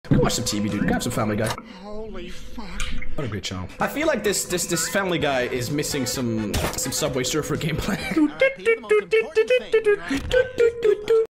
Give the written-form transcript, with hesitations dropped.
We can watch some TV, dude. Grab some Family Guy. Holy fuck. What a great channel. I feel like this Family Guy is missing some Subway Surfer gameplay.